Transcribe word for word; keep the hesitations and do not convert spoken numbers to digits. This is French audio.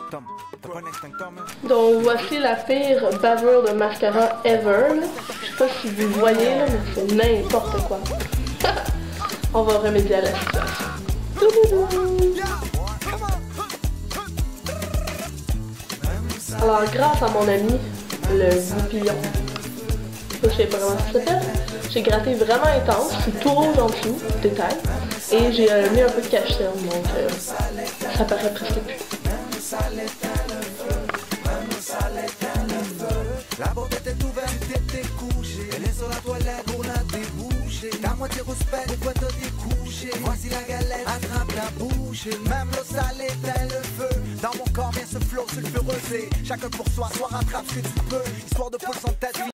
Donc voici la pire bavure de mascara ever. Là. Je sais pas si vous voyez là, mais c'est n'importe quoi. On va remédier à la situation. Alors grâce à mon ami, le goupillon, je sais pas comment ça s'appelle, j'ai gratté vraiment intense, c'est tout rouge en dessous, détail, et j'ai euh, mis un peu de cache-cerne, donc euh, ça paraît presque plus. La porte était ouverte, t'étais couché. Elle est sur la toilette pour la déboucher. Ta moitié rouspelle, pourquoi te découcher? Voici la galette, attrape la bouche. Même l'eau salée, tel le feu. Dans mon corps vient ce flot sulfureux. Chacun pour soi, soit rattrape ce que tu peux. Histoire de poule sans tête.